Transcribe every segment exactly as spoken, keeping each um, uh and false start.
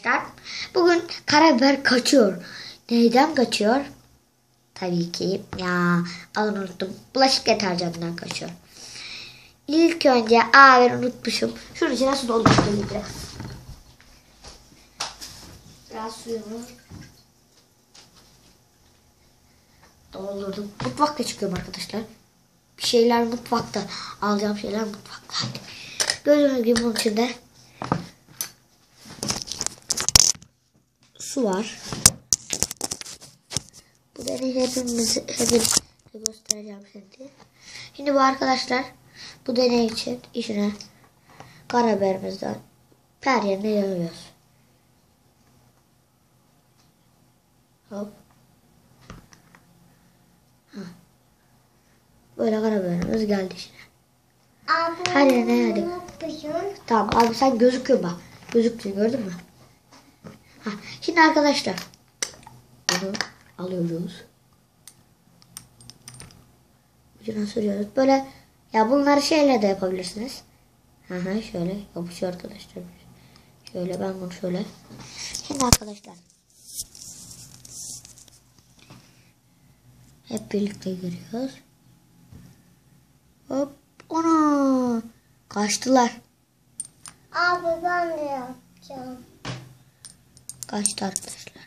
arkadaşlar. Bugün karabiber kaçıyor. Neyden kaçıyor? Tabii ki ya alın unuttum. Bulaşık deterjanından kaçıyor. İlk önce aa ben unutmuşum. Şunun içine su doldurdum biraz. Biraz suyumu doldurdum. Mutfakta çıkıyorum arkadaşlar. Bir şeyler mutfakta. Alacağım şeyler mutfakta. Gördüğünüz gibi bunun içinde su var. Bu deneyi hepimiz hepinize göstereceğim şimdi. Şimdi bu arkadaşlar bu deney için içine karabiberimizden her yerine yayıyoruz. Hop. Ha. Böyle karabiberimiz geldi içine. Abi, her yerine yaydın. Tamam abi sen gözüküyor bak. Gözüktüğünü gördün mü? Ha. Şimdi arkadaşlar bunu alıyoruz. Ucuna sürüyoruz. Böyle ya bunları şeyle de yapabilirsiniz. Hı hı şöyle yapışıyor arkadaşlar. Şöyle ben bunu şöyle. Şimdi arkadaşlar hep birlikte görüyoruz. Hop ona kaçtılar. Abi ben de yapacağım. Kaçtı arkadaşlar.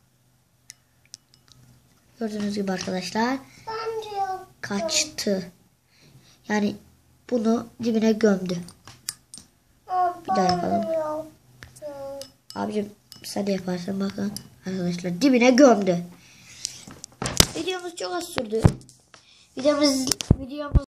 Gördüğünüz gibi arkadaşlar. Ben de yapacağım. Kaçtı. Yani bunu dibine gömdü. Abi, Bir daha yapalım. ben de yapacağım. Abicim sen de yaparsın bakın. Arkadaşlar dibine gömdü. Videomuz çok az sürdü. Videomuz videomuz